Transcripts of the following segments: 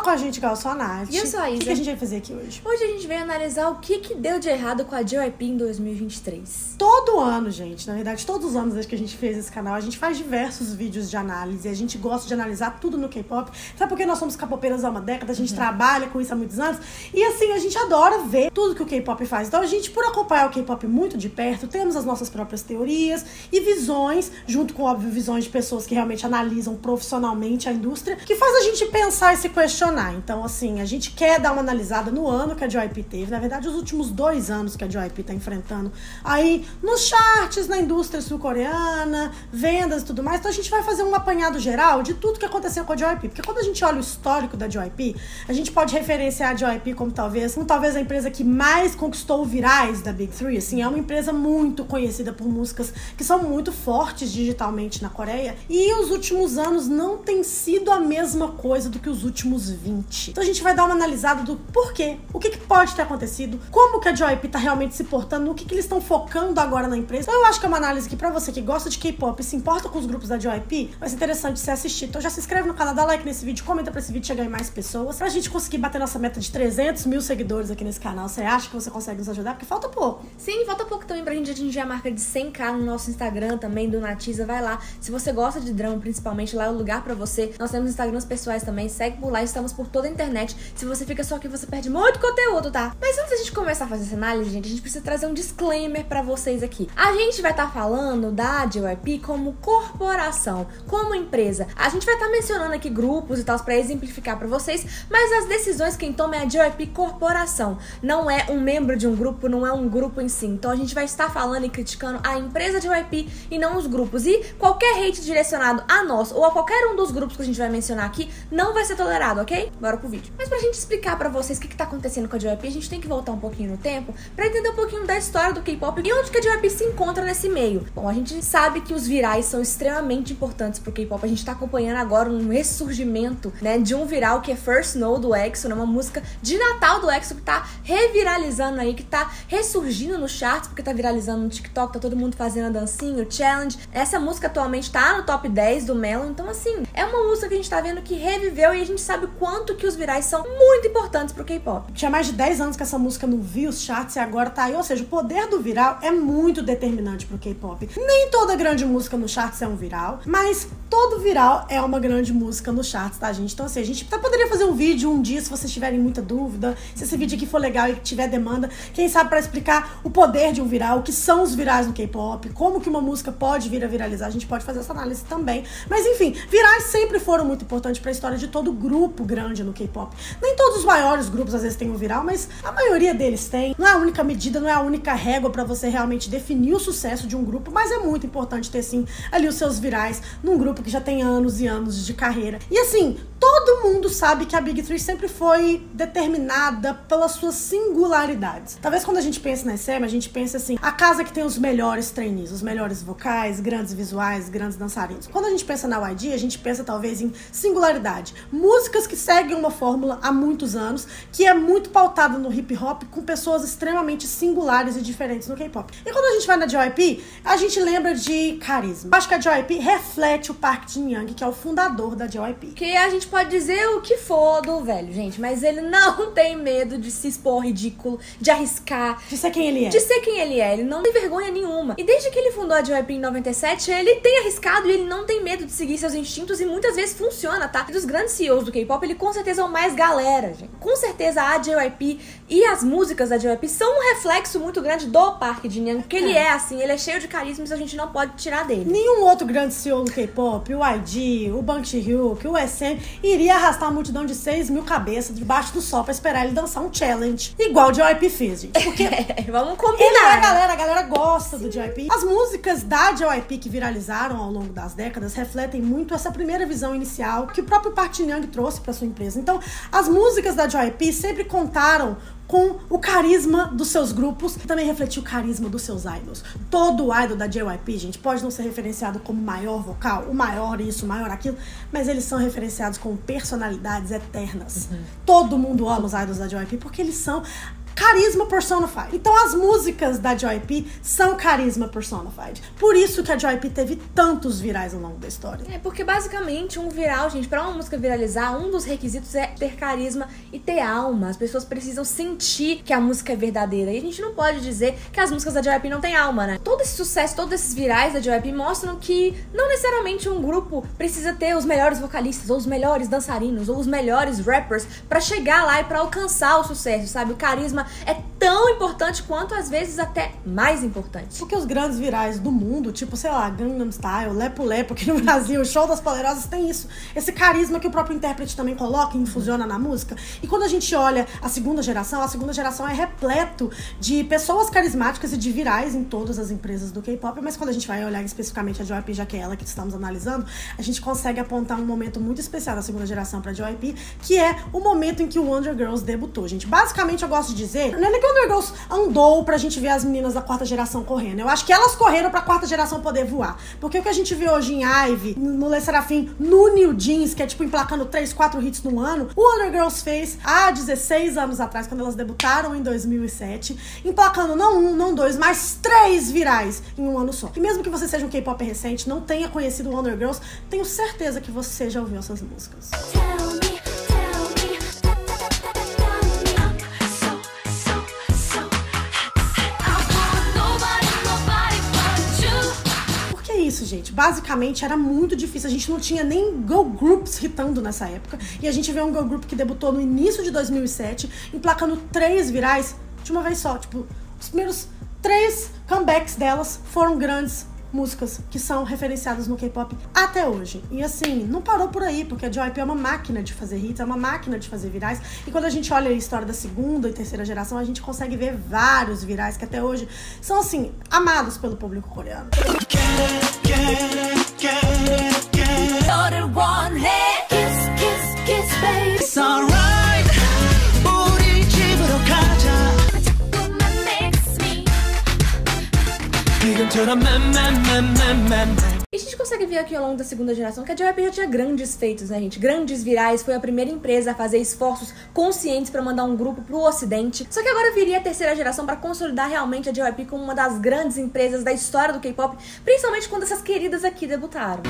com a gente, Gal, eu sou a Nath. E eu sou a Isa. O que a gente vai fazer aqui hoje? Hoje a gente veio analisar o que deu de errado com a JYP em 2023. Todo ano, gente, na verdade, todos os anos desde que a gente fez esse canal, a gente faz diversos vídeos de análise. A gente gosta de analisar tudo no K-pop. Sabe por que nós somos capopeiras há uma década? A gente trabalha com isso há muitos anos. E assim, a gente adora ver tudo que o K-pop faz. Então a gente, por acompanhar o K-pop muito de perto, temos as nossas próprias teorias e visões, junto com, óbvio, visões de pessoas que realmente analisam profissionalmente a indústria, que faz a gente pensar e se questionar. Então, assim, a gente quer dar uma analisada no ano que a JYP teve. Na verdade, os últimos 2 anos que a JYP tá enfrentando aí nos charts, na indústria sul-coreana, vendas e tudo mais. Então a gente vai fazer um apanhado geral de tudo que aconteceu com a JYP. Porque quando a gente olha o histórico da JYP, a gente pode referenciar a JYP como talvez a empresa que mais conquistou virais da Big Three. Assim, é uma empresa muito conhecida por músicas que são muito fortes digitalmente na Coreia. E os últimos anos não tem sido a mesma coisa do que os últimos 20. Então a gente vai dar uma analisada do porquê, o que pode ter acontecido, como que a JYP tá realmente se portando, no que eles estão focando agora na empresa. Então eu acho que é uma análise que pra você que gosta de K-pop e se importa com os grupos da JYP, vai ser interessante você assistir. Então já se inscreve no canal, dá like nesse vídeo, comenta pra esse vídeo chegar em mais pessoas, pra gente conseguir bater nossa meta de 300 mil seguidores aqui nesse canal. Você acha que você consegue nos ajudar? Porque falta pouco. Sim, falta pouco também pra gente atingir a marca de 100k no nosso Instagram também, do Natiza. Vai lá. Se você gosta de drama, principalmente, lá é o lugar pra você. Nós temos Instagrams pessoais também, segue por lá, estamos por toda a internet. Se você fica só aqui, você perde muito conteúdo, tá? Mas antes da gente começar a fazer essa análise, gente, a gente precisa trazer um disclaimer pra vocês aqui. A gente vai estar falando da JYP como corporação, como empresa. A gente vai estar mencionando aqui grupos e tal pra exemplificar pra vocês, mas as decisões quem toma é a JYP corporação. Não é um membro de um grupo, não é um grupo em si. Então a gente vai estar falando e criticando a empresa JYP e não os grupos. E qualquer hate direcionado a nós ou a qualquer um dos grupos que a gente vai mencionar aqui não vai ser tolerado, ok? Bora pro vídeo. Mas pra gente explicar pra vocês o que tá acontecendo com a JYP, a gente tem que voltar um pouquinho no tempo pra entender um pouquinho da história do K-pop e onde que a JYP se encontra nesse meio. Bom, a gente sabe que os virais são extremamente importantes pro K-pop. A gente tá acompanhando agora um ressurgimento, né, de um viral que é First Snow do EXO, né, uma música de Natal do EXO que tá reviralizando aí, que tá ressurgindo nos charts, porque tá viralizando no TikTok, tá todo mundo fazendo a dancinha, o challenge. Essa música atualmente tá no top 10 do Melon, então assim, é uma música que a gente tá vendo que reviveu e a gente sabe o quanto que os virais são muito importantes pro K-pop. Tinha mais de 10 anos que essa música não via os charts e agora tá aí, ou seja, o poder do viral é muito determinante pro K-pop. Nem toda grande música no charts é um viral, mas todo viral é uma grande música no charts, tá, gente? Então assim, a gente poderia fazer um vídeo um dia, se vocês tiverem muita dúvida, se esse vídeo aqui for legal e tiver demanda, quem sabe pra explicar o poder de um viral, o que são os virais no K-pop, como que uma música pode vir a viralizar, a gente pode fazer essa análise também. Mas enfim, virais sempre foram muito importantes pra história de todo grupo grande no K-pop. Nem todos os maiores grupos às vezes têm um viral, mas a maioria deles tem. Não é a única medida, não é a única régua pra você realmente definir o sucesso de um grupo, mas é muito importante ter sim ali os seus virais num grupo que já tem anos e anos de carreira. E assim, todo mundo sabe que a Big Three sempre foi determinada pelas suas singularidades. Talvez quando a gente pensa na SM, a gente pensa assim, a casa que tem os melhores trainees, os melhores vocais, grandes visuais, grandes dançarinos. Quando a gente pensa na YG, a gente pensa talvez em singularidade. Músicas que seguem uma fórmula há muitos anos, que é muito pautada no hip hop, com pessoas extremamente singulares e diferentes no K-pop. E quando a gente vai na JYP, a gente lembra de carisma. Acho que a JYP reflete o Park Jin-young, que é o fundador da JYP. Que a gente pode dizer o que for do velho, gente, mas ele não tem medo de se expor ridículo, de arriscar, de ser quem ele é. De ser quem ele é. Ele não tem vergonha nenhuma. E desde que ele fundou a JYP em 97, ele tem arriscado e ele não tem medo de seguir seus instintos e muitas vezes funciona, tá? E dos grandes CEOs do K-pop, ele com certeza é o mais galera, gente. Com certeza a JYP e as músicas da JYP são um reflexo muito grande do Park Jin-young, porque ele é assim, ele é cheio de carisma e a gente não pode tirar dele. Nenhum outro grande CEO do K-pop, o YG, o Bang Chi-hyuk, o SM, iria arrastar uma multidão de 6 mil cabeças debaixo do sol pra esperar ele dançar um challenge, igual o JYP fez, gente. Porque vamos combinar. Ele é a galera gosta do JYP. As músicas da JYP que viralizaram ao longo das décadas refletem muito essa primeira visão inicial que o próprio Park Jin-young trouxe pra sua empresa. Então, as músicas da JYP sempre contaram com o carisma dos seus grupos e também refletiu o carisma dos seus idols. Todo idol da JYP, gente, pode não ser referenciado como maior vocal, o maior isso, o maior aquilo, mas eles são referenciados como personalidades eternas. Todo mundo ama os idols da JYP porque eles são carisma personified. Então as músicas da JYP são carisma personified. Por isso que a JYP teve tantos virais ao longo da história. Porque basicamente um viral, gente, pra uma música viralizar, um dos requisitos é ter carisma e ter alma. As pessoas precisam sentir que a música é verdadeira. E a gente não pode dizer que as músicas da JYP não têm alma, né? Todo esse sucesso, todos esses virais da JYP mostram que não necessariamente um grupo precisa ter os melhores vocalistas, ou os melhores dançarinos, ou os melhores rappers pra chegar lá e pra alcançar o sucesso, sabe? O carisma é tão importante quanto, às vezes, até mais importante. Porque os grandes virais do mundo, tipo, sei lá, Gangnam Style, Lepo Lepo aqui no Brasil, Show das Poderosas, tem isso. Esse carisma que o próprio intérprete também coloca e infusiona na música. E quando a gente olha a segunda geração é repleto de pessoas carismáticas e de virais em todas as empresas do K-pop, mas quando a gente vai olhar especificamente a JYP, já que é ela que estamos analisando, a gente consegue apontar um momento muito especial da segunda geração pra JYP, que é o momento em que o Wonder Girls debutou, gente. Basicamente, eu gosto de dizer, não é nem que o Wonder Girls andou pra gente ver as meninas da quarta geração correndo. Eu acho que elas correram pra quarta geração poder voar. Porque o que a gente vê hoje em IVE, no Le Sserafim, no New Jeans, que é tipo emplacando 3, 4 hits no ano, o Wonder Girls fez há 16 anos atrás, quando elas debutaram em 2007, emplacando não um, não dois, mas 3 virais em um ano só. E mesmo que você seja um K-pop recente, não tenha conhecido o Wonder Girls, tenho certeza que você já ouviu essas músicas. Isso, gente. Basicamente, era muito difícil. A gente não tinha nem girl groups hitando nessa época. E a gente vê um girl group que debutou no início de 2007, emplacando 3 virais de uma vez só. Tipo, os primeiros 3 comebacks delas foram grandes músicas que são referenciadas no K-pop até hoje. E assim, não parou por aí, porque a JYP é uma máquina de fazer hits, é uma máquina de fazer virais. E quando a gente olha a história da segunda e terceira geração, a gente consegue ver vários virais que até hoje são, assim, amados pelo público coreano. E a gente consegue ver aqui ao longo da segunda geração que a JYP já tinha grandes feitos, né, gente? Grandes virais, foi a primeira empresa a fazer esforços conscientes pra mandar um grupo pro ocidente. Só que agora viria a terceira geração pra consolidar realmente a JYP como uma das grandes empresas da história do K-pop, principalmente quando essas queridas aqui debutaram.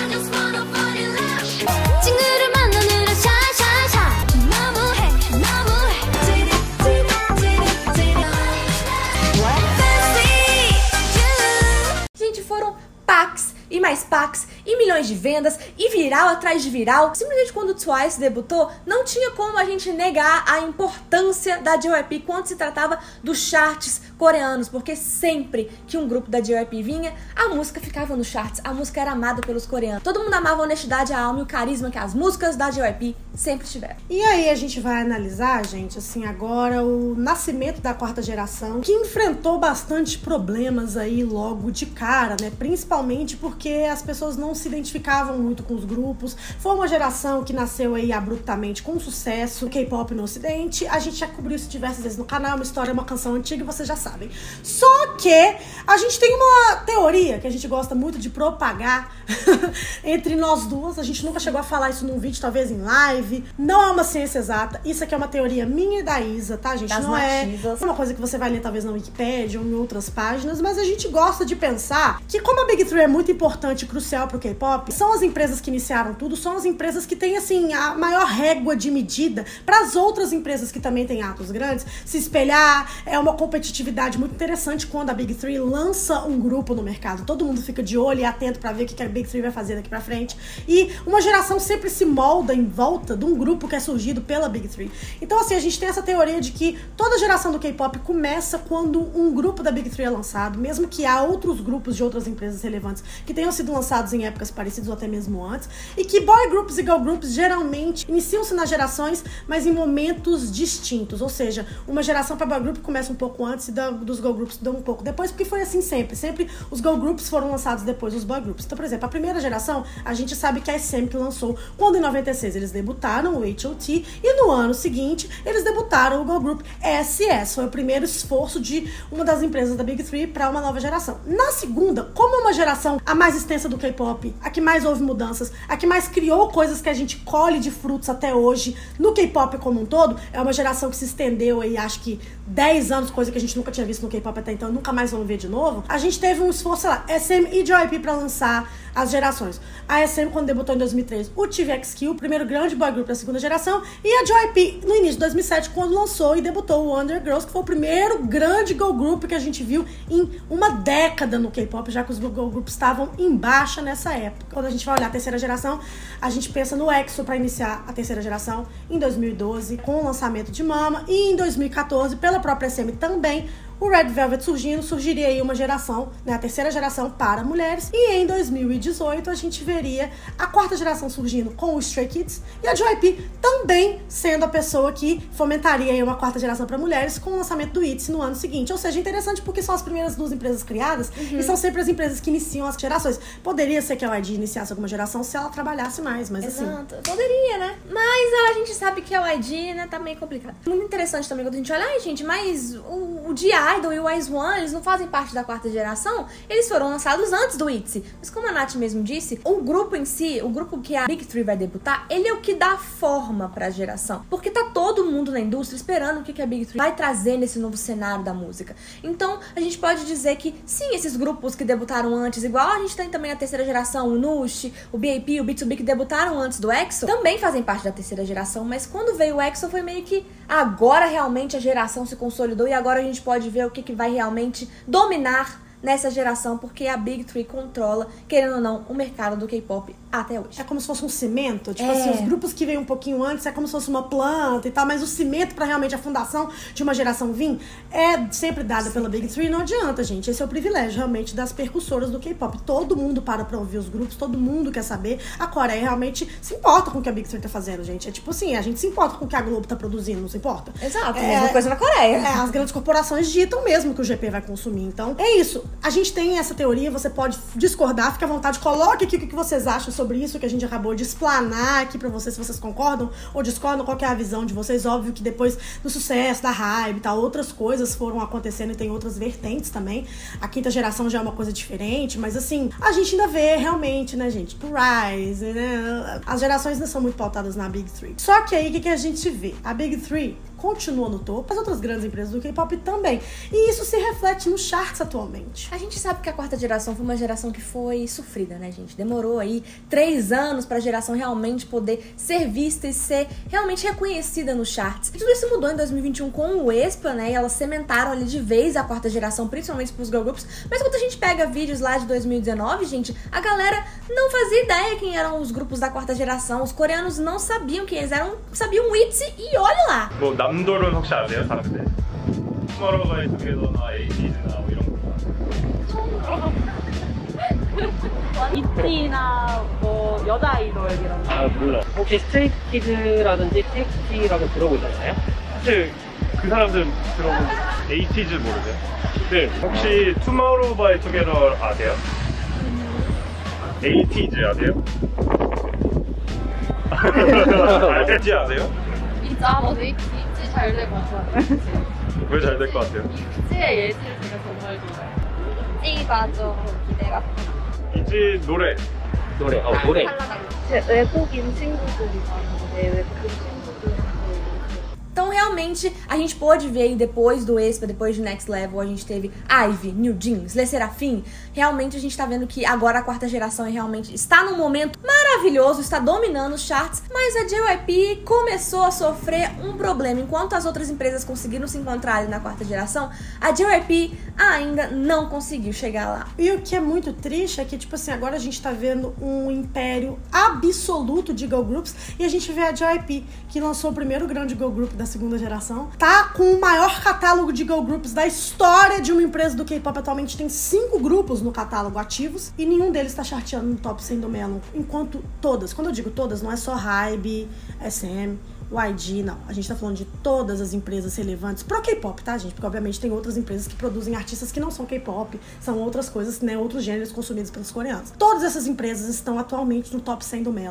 Gente, foram packs e mais packs, e milhões de vendas, e viral atrás de viral. Simplesmente quando o Twice debutou, não tinha como a gente negar a importância da JYP quando se tratava dos charts coreanos, porque sempre que um grupo da JYP vinha, a música ficava nos charts, a música era amada pelos coreanos. Todo mundo amava a honestidade, a alma e o carisma que as músicas da JYP sempre tiveram. E aí a gente vai analisar, gente, assim, agora o nascimento da quarta geração, que enfrentou bastante problemas aí logo de cara, né? Principalmente porque as pessoas não se identificavam muito com os grupos. Foi uma geração que nasceu aí abruptamente com sucesso, K-pop no ocidente. A gente já cobriu isso diversas vezes no canal, uma história, uma canção antiga, vocês já sabem. Só que a gente tem uma teoria que a gente gosta muito de propagar entre nós duas. A gente nunca chegou a falar isso num vídeo, talvez em live. Não é uma ciência exata. Isso aqui é uma teoria minha e da Isa, tá, gente? Das não nativas. É uma coisa que você vai ler talvez na Wikipédia ou em outras páginas, mas a gente gosta de pensar que como a Big Three é muito importante e crucial pro K-pop, são as empresas que iniciaram tudo, são as empresas que têm, assim, a maior régua de medida para as outras empresas que também têm atos grandes se espelhar. É uma competitividade muito interessante quando a Big Three lança um grupo no mercado. Todo mundo fica de olho e atento para ver o que a Big Three vai fazer daqui pra frente. E uma geração sempre se molda em volta de um grupo que é surgido pela Big Three. Então, assim, a gente tem essa teoria de que toda geração do K-pop começa quando um grupo da Big Three é lançado, mesmo que há outros grupos de outras empresas relevantes que tenham sido lançados em épocas parecidas ou até mesmo antes, e que boy groups e girl groups geralmente iniciam-se nas gerações, mas em momentos distintos. Ou seja, uma geração para boy group começa um pouco antes e dos girl groups dão um pouco depois, porque foi assim sempre. Sempre os girl groups foram lançados depois dos boy groups. Então, por exemplo, a primeira geração, a gente sabe que a SM que lançou, quando em 96 eles debutaram o H.O.T, e no ano seguinte eles debutaram o girl group SS. Foi o primeiro esforço de uma das empresas da Big Three para uma nova geração. Na segunda, como é uma geração a mais extensa do K-pop a que mais houve mudanças, a que mais criou coisas que a gente colhe de frutos até hoje, no K-pop como um todo, é uma geração que se estendeu aí, acho que 10 anos, coisa que a gente nunca tinha visto no K-pop até então, nunca mais vamos ver de novo. A gente teve um esforço, sei lá, SM e JYP pra lançar as gerações. A SM, quando debutou em 2003, o TVXQ, o primeiro grande boy group da segunda geração, e a JYP, no início de 2007, quando lançou e debutou o Wonder Girls, que foi o primeiro grande girl group que a gente viu em uma década no K-pop, já que os girl groups estavam em baixa nessa época. Quando a gente vai olhar a terceira geração, a gente pensa no EXO para iniciar a terceira geração em 2012, com o lançamento de Mama, e em 2014, pela própria SM também, o Red Velvet surgiria aí uma geração, né, a terceira geração para mulheres, e em 2018 a gente veria a quarta geração surgindo com o Stray Kids, e a JYP também sendo a pessoa que fomentaria aí uma quarta geração para mulheres com o lançamento do ITZY no ano seguinte. Ou seja, interessante porque são as primeiras duas empresas criadas e são sempre as empresas que iniciam as gerações. Poderia ser que a YG iniciasse alguma geração se ela trabalhasse mais, mas Exato. Assim... Poderia, né? Mas a gente sabe que a YG, né, tá meio complicado. Muito interessante também quando a gente olha, ai gente, mas o Idol e o IZ*ONE, eles não fazem parte da quarta geração, eles foram lançados antes do ITZY. Mas como a Nath mesmo disse, o grupo em si, o grupo que a Big Three vai debutar, ele é o que dá forma pra geração. Porque tá todo mundo na indústria esperando o que a Big Three vai trazer nesse novo cenário da música. Então, a gente pode dizer que, sim, esses grupos que debutaram antes, igual a gente tem também a terceira geração, o NUST, o BAP, o B2B, que debutaram antes do EXO, também fazem parte da terceira geração, mas quando veio o EXO foi meio que agora realmente a geração se consolidou e agora a gente pode ver o que vai realmente dominar nessa geração, porque a Big Three controla, querendo ou não, o mercado do K-pop até hoje. É como se fosse um cimento, tipo assim, os grupos que vêm um pouquinho antes é como se fosse uma planta e tal, mas o cimento pra realmente a fundação de uma geração vir é sempre dada pela Big Three, não adianta, gente. Esse é o privilégio realmente das percussoras do K-pop. Todo mundo para pra ouvir os grupos, todo mundo quer saber. A Coreia realmente se importa com o que a Big Three tá fazendo, gente. É tipo assim, a gente se importa com o que a Globo tá produzindo, não se importa? Exato, mesma coisa na Coreia. As grandes corporações ditam mesmo que o GP vai consumir. Então, é isso. A gente tem essa teoria, você pode discordar, fica à vontade, coloque aqui o que vocês acham sobre isso que a gente acabou de explanar aqui pra vocês, se vocês concordam ou discordam, qual que é a visão de vocês. Óbvio que depois do sucesso, da hype e tal, outras coisas foram acontecendo e tem outras vertentes também. A quinta geração já é uma coisa diferente, mas assim, a gente ainda vê realmente, né, gente, pro Rise, né, as gerações ainda são muito pautadas na Big Three. Só que aí, o que a gente vê? A Big Three continua no topo, as outras grandes empresas do K-pop também. E isso se reflete nos charts atualmente. A gente sabe que a quarta geração foi uma geração que foi sofrida, né, gente? Demorou aí 3 anos pra geração realmente poder ser vista e ser realmente reconhecida nos charts. E tudo isso mudou em 2021 com o aespa, né? E elas cementaram ali de vez a quarta geração, principalmente pros girl groups. Mas quando a gente pega vídeos lá de 2019, gente, a galera não fazia ideia quem eram os grupos da quarta geração. Os coreanos não sabiam quem eles eram, sabiam o ITZY и olha lá. 남돌은 혹시 아세요? 다른데? 투모로우바이 투게더나 에이티즈나 뭐 이런 거. 이티나 뭐 여자 아이돌 이런 거. 아 몰라. 혹시 스트레이키즈라든지 TXT라고 들어보셨나요? 사실 그 사람들 들어보면 에이티즈 모르세요? 네. 혹시 투모로우바이 투게더 아세요? 에이티즈 아세요? 알겠지 아세요? 있지 잘 될 것 같아요. 왜 잘 될 것 같아요? 있지의 예지를 제가 정말 좋아해요. 있지가 좀 기대가 있지 노래. 노래. 노래. 제 외국인 친구들이 많은데 외국인 친구들은 Então, realmente, a gente pôde ver aí depois do aespa, depois de Next Level, a gente teve IVE, New Jeans, Le Sserafim. Realmente, a gente tá vendo que agora a quarta geração realmente está num momento maravilhoso, está dominando os charts, mas a JYP começou a sofrer um problema. Enquanto as outras empresas conseguiram se encontrar ali na quarta geração, a JYP ainda não conseguiu chegar lá. E o que é muito triste é que, tipo assim, agora a gente tá vendo um império absoluto de girl groups e a gente vê a JYP, que lançou o primeiro grande girl group da segunda geração, tá com o maior catálogo de girl groups da história de uma empresa do K-pop. Atualmente tem 5 grupos no catálogo ativos e nenhum deles tá charteando no top 100 do Melon, enquanto todas, quando eu digo todas, não é só HYBE, SM, YG, não. A gente tá falando de todas as empresas relevantes pro K-pop, tá, gente? Porque, obviamente, tem outras empresas que produzem artistas que não são K-pop, são outras coisas, né? Outros gêneros consumidos pelos coreanos. Todas essas empresas estão atualmente no top 100 do Melon.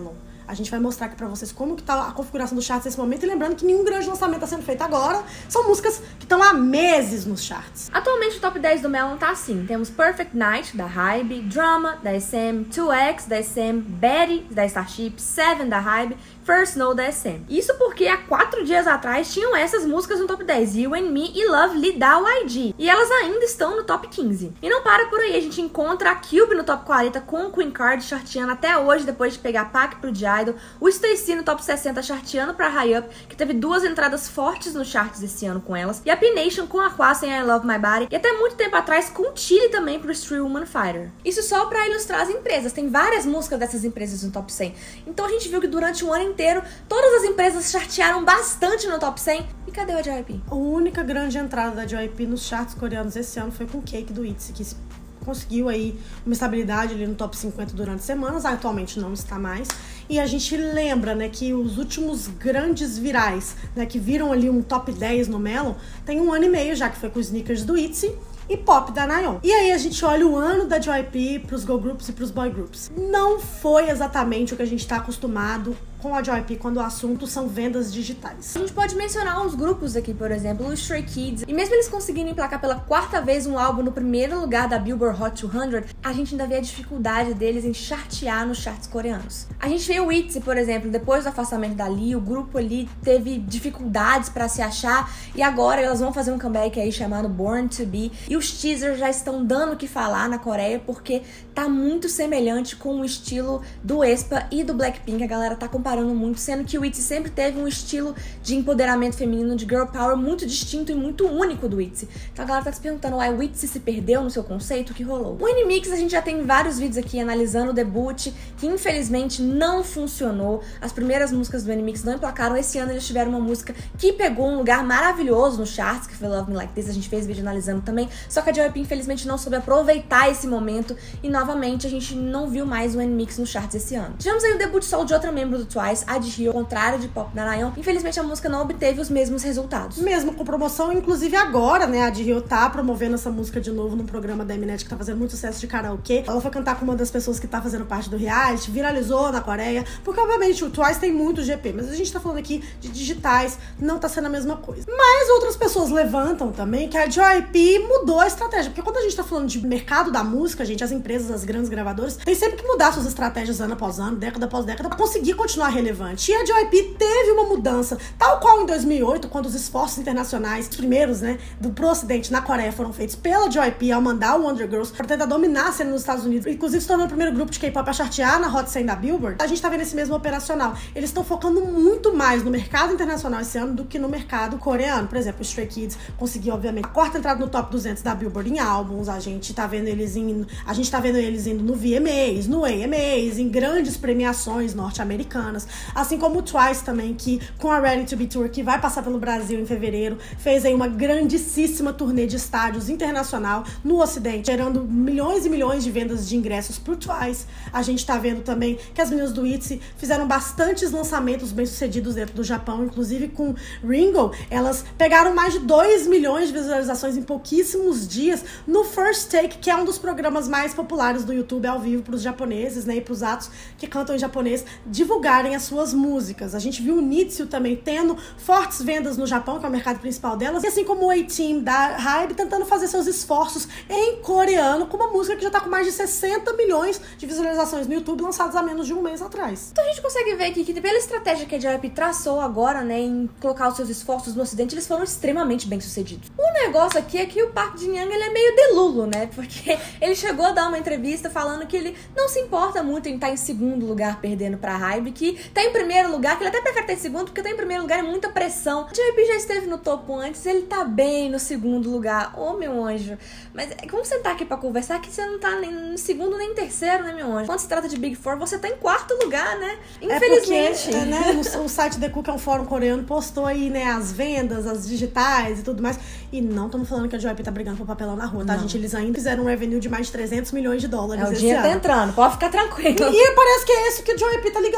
A gente vai mostrar aqui pra vocês como que tá a configuração dos charts nesse momento. E lembrando que nenhum grande lançamento tá sendo feito agora. São músicas que estão há meses nos charts. Atualmente o top 10 do Melon tá assim. Temos Perfect Night, da Hybe, Drama, da SM, 2X, da SM, Betty, da Starship, Seven, da Hybe, First Snow, da SM. Isso porque há 4 dias atrás tinham essas músicas no top 10, You and Me e Lovely, da YG. E elas ainda estão no top 15. E não para por aí, a gente encontra a Cube no top 40 com o Queen Card charteando até hoje, depois de pegar Pac pro G-Idol, o Stacey no top 60 charteando pra High Up, que teve 2 entradas fortes nos charts esse ano com elas, e a P-Nation com a Kwasa em I Love My Body, e até muito tempo atrás com o Chile também pro Street Woman Fighter. Isso só pra ilustrar as empresas, tem várias músicas dessas empresas no top 100. Então a gente viu que durante um ano inteiro, todas as empresas chartearam bastante no top 100. E cadê a JYP? A única grande entrada da JYP nos charts coreanos esse ano foi com Cake do ITZY, que conseguiu aí uma estabilidade ali no top 50 durante semanas, atualmente não está mais. E a gente lembra, né, que os últimos grandes virais, né, que viram ali um top 10 no Melon, tem 1 ano e meio já, que foi com os Sneakers do ITZY e Pop da Nayeon. E aí a gente olha o ano da JYP pros girl groups e pros boy groups. Não foi exatamente o que a gente tá acostumado com a JYP quando o assunto são vendas digitais. A gente pode mencionar uns grupos aqui, por exemplo, o Stray Kids. E mesmo eles conseguindo emplacar pela 4ª vez um álbum no primeiro lugar da Billboard Hot 200, a gente ainda vê a dificuldade deles em chartear nos charts coreanos. A gente vê o ITZY, por exemplo, depois do afastamento da Lee, o grupo ali teve dificuldades pra se achar e agora elas vão fazer um comeback aí chamado Born to Be. E os teasers já estão dando o que falar na Coreia porque tá muito semelhante com o estilo do aespa e do Blackpink. A galera tá comparando muito, sendo que o ITZY sempre teve um estilo de empoderamento feminino, de girl power muito distinto e muito único do ITZY. Então a galera tá se perguntando, uai, o ITZY se perdeu no seu conceito? O que rolou? O NMIX, a gente já tem vários vídeos aqui analisando o debut, que infelizmente não funcionou. As primeiras músicas do NMIX não emplacaram. Esse ano eles tiveram uma música que pegou um lugar maravilhoso nos charts, que foi Love Me Like This, a gente fez vídeo analisando também, só que a JYP infelizmente não soube aproveitar esse momento e novamente a gente não viu mais o NMIX nos charts esse ano. Tivemos aí o debut solo de outra membro do Twice, a Jihyo, ao contrário de Pop da Nayeon. Infelizmente a música não obteve os mesmos resultados. Mesmo com promoção, inclusive agora, né, a Jihyo tá promovendo essa música de novo num programa da Mnet que tá fazendo muito sucesso de karaokê. Ela foi cantar com uma das pessoas que tá fazendo parte do reality, viralizou na Coreia, porque obviamente o Twice tem muito GP, mas a gente tá falando aqui de digitais, não tá sendo a mesma coisa. Mas outras pessoas levantam também que a JYP mudou a estratégia, porque quando a gente tá falando de mercado da música, gente, as empresas, as grandes gravadoras, tem sempre que mudar suas estratégias ano após ano, década após década, pra conseguir continuar relevante. E a JYP teve uma mudança, tal qual em 2008, quando os esforços internacionais, os primeiros, né, pro ocidente na Coreia foram feitos pela JYP ao mandar o Wonder Girls pra tentar dominar a cena nos Estados Unidos, inclusive se tornou o primeiro grupo de K-pop a chartear na Hot 100 da Billboard. A gente tá vendo esse mesmo operacional. Eles estão focando muito mais no mercado internacional esse ano do que no mercado coreano. Por exemplo, o Stray Kids conseguiu, obviamente, a 4ª entrada no top 200 da Billboard em álbuns. A gente tá vendo eles indo no VMAs, no AMAs, em grandes premiações norte-americanas, assim como o Twice também, que com a Ready to Be Tour, que vai passar pelo Brasil em fevereiro, fez aí uma grandíssima turnê de estádios internacional no Ocidente, gerando milhões e milhões de vendas de ingressos pro Twice. A gente tá vendo também que as meninas do ITZY fizeram bastantes lançamentos bem-sucedidos dentro do Japão, inclusive com Ringo. Elas pegaram mais de 2 milhões de visualizações em pouquíssimos dias no First Take, que é um dos programas mais populares do YouTube ao vivo pros japoneses, né, e pros atos que cantam em japonês divulgarem as suas músicas. A gente viu o Nitsu também tendo fortes vendas no Japão, que é o mercado principal delas, e assim como o A-Team da Hybe tentando fazer seus esforços em coreano com uma música que já tá com mais de 60 milhões de visualizações no YouTube, lançadas há menos de um mês atrás. Então a gente consegue ver aqui que pela estratégia que a JYP traçou agora, né, em colocar os seus esforços no Ocidente, eles foram extremamente bem-sucedidos. O negócio aqui é que o Park Jin-young, ele é meio delulo, né, porque ele chegou a dar uma entrevista falando que ele não se importa muito em estar em segundo lugar perdendo pra Hybe, que tá em primeiro lugar, que ele até prefere estar em segundo, porque tá em primeiro lugar é muita pressão. A JYP já esteve no topo antes, ele tá bem no segundo lugar. Ô, meu anjo, mas como você tá aqui pra conversar que você não tá nem no segundo nem em terceiro, né, meu anjo? Quando se trata de Big Four, você tá em 4º lugar, né? Infelizmente. É porque, né, o site The Cook, que é um fórum coreano, postou aí, né, as vendas, as digitais e tudo mais. E não estamos falando que a JYP tá brigando por papelão na rua, tá, gente? Eles ainda fizeram um revenue de mais de 300 milhões de dólares o dinheiro tá entrando, pode ficar tranquilo. E parece que é esse que o JYP tá ligando. Enquanto o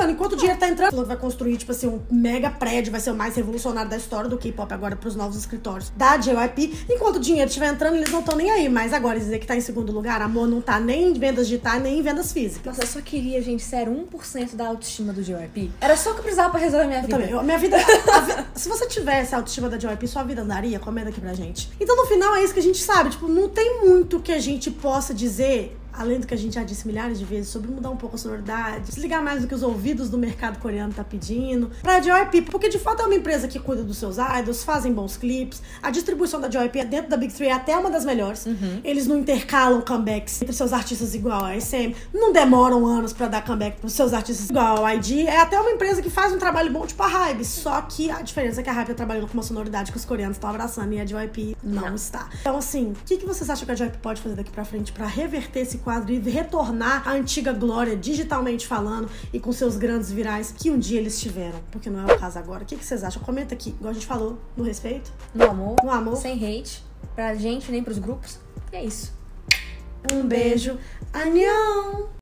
dinheiro tá entrando. Vai construir, tipo assim, um mega prédio, vai ser o mais revolucionário da história do K-pop agora pros novos escritórios da JYP. Enquanto o dinheiro estiver entrando, eles não estão nem aí. Mas agora, dizer que tá em segundo lugar, amor, não tá nem em vendas digitais, nem em vendas físicas. Nossa, eu só queria, gente, sério, 1% da autoestima do JYP. Era só o que eu precisava pra resolver minha vida. Também. Minha vida... se você tivesse a autoestima da JYP, sua vida andaria? Comenta aqui pra gente. Então, no final, é isso que a gente sabe. Tipo, não tem muito que a gente possa dizer, além do que a gente já disse milhares de vezes, sobre mudar um pouco a sonoridade, desligar mais do que os ouvidos do mercado coreano tá pedindo, pra JYP, porque de fato é uma empresa que cuida dos seus idols, fazem bons clipes, a distribuição da JYP dentro da Big 3 é até uma das melhores. Eles não intercalam comebacks entre seus artistas igual a SM, não demoram anos pra dar comeback pros seus artistas igual a ID, é até uma empresa que faz um trabalho bom, tipo a HYBE, só que a diferença é que a HYBE tá trabalhando com uma sonoridade que os coreanos estão abraçando e a JYP não está. Então assim, o que vocês acham que a JYP pode fazer daqui pra frente pra reverter esse quadro e retornar à antiga glória, digitalmente falando, e com seus grandes virais que um dia eles tiveram? Porque não é o caso agora. O que vocês acham? Comenta aqui, igual a gente falou, no respeito, No amor. no amor. Sem hate. Pra gente, nem pros grupos. E é isso. Um beijo. Annyeong!